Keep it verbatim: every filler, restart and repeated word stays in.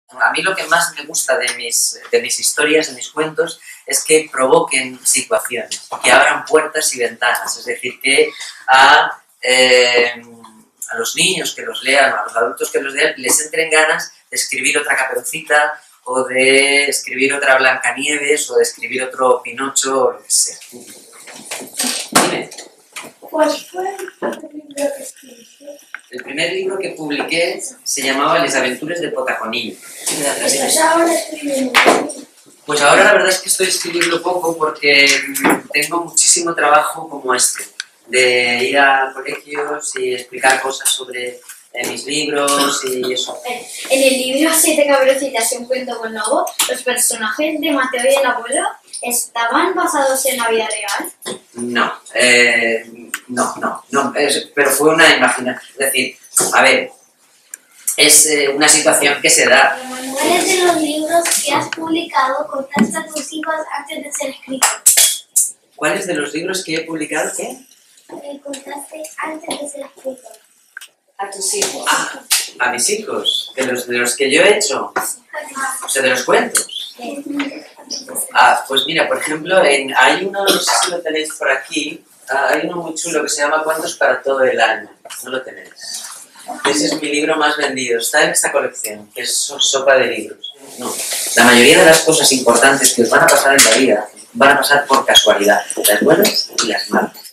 A mí lo que más me gusta de mis, de mis historias, de mis cuentos, es que provoquen situaciones, que abran puertas y ventanas. Es decir, que a, eh, a los niños que los lean, o a los adultos que los lean, les entren ganas de escribir otra Caperucita, o de escribir otra Blancanieves, o de escribir otro Pinocho, o lo que sea. Dime. ¿Cuál fue el primer libro que escribiste? El primer libro que publiqué se llamaba Les Aventures de Potaconillo. ¿Estás ahora escribiendo? Pues ahora la verdad es que estoy escribiendo poco porque tengo muchísimo trabajo como este, de ir a colegios y explicar cosas sobre eh, mis libros y eso. En el libro Siete Caperucitas y un cuento con lobo, los personajes de Mateo y el abuelo estaban basados en la vida real. No, eh, no, no, no, es, pero fue una imaginación. Es decir, a ver, es eh, una situación que se da. ¿Cuáles de los libros que has publicado contaste a tus hijos antes de ser escritor? ¿Cuáles de los libros que he publicado qué? Eh, contaste antes de ser escritor. A tus hijos. Ah, a mis hijos, de los, de los que yo he hecho, o sea, de los cuentos. Ah, pues mira, por ejemplo, en, hay uno, no sé si lo tenéis por aquí, ah, hay uno muy chulo que se llama Cuentos para todo el año, no lo tenéis. Ese es mi libro más vendido, está en esta colección, que es Sopa de Libros. No, la mayoría de las cosas importantes que os van a pasar en la vida van a pasar por casualidad, las buenas y las malas.